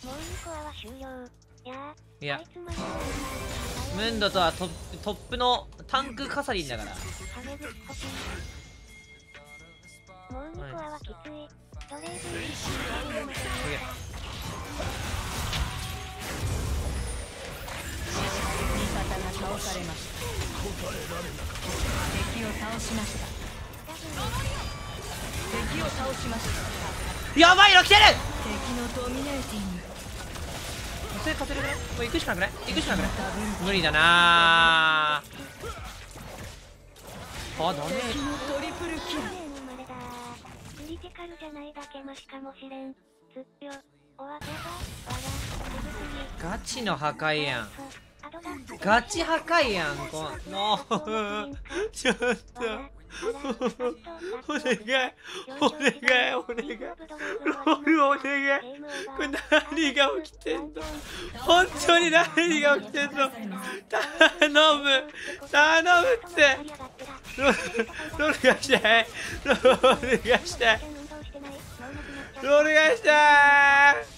もう2コアは終了。 いやムンドとはトップのタンクカサリンだから。 もう2コアはきつい。とりあえず味方が倒されました。敵を倒しました。敵を倒しました。 やばいの来てる。 敵のドミネーティング。 それ勝てるくない？もう行くしかなくない？行くしかなくない？無理だなー。あ、ダメ。 トリプルキル。 クリティカルじゃないだけマシかもしれん。つっぴょ。おわけがガチの破壊やん。ガチ破壊やん。もうちょっとお願いお願いお願いロールお願い。これ何が起きてんの？本当に何が起きてんの？頼む頼むってロールがしてロールがしてロールがして